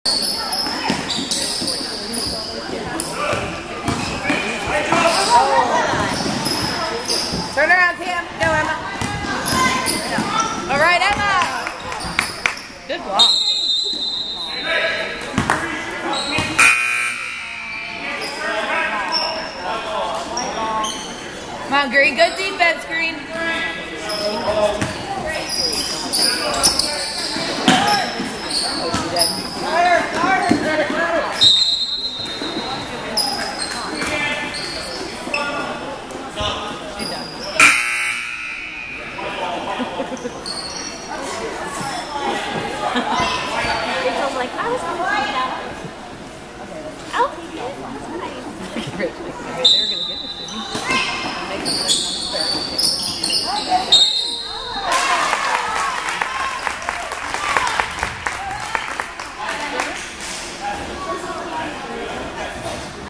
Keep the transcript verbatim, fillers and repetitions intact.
Turn around, Cam. Go, Emma. All right, Emma. Good block. Come on, Green. Good defense, Green. Rachel's like, I was going to take it out. I'll take it. It's fine. They're going to give it to me.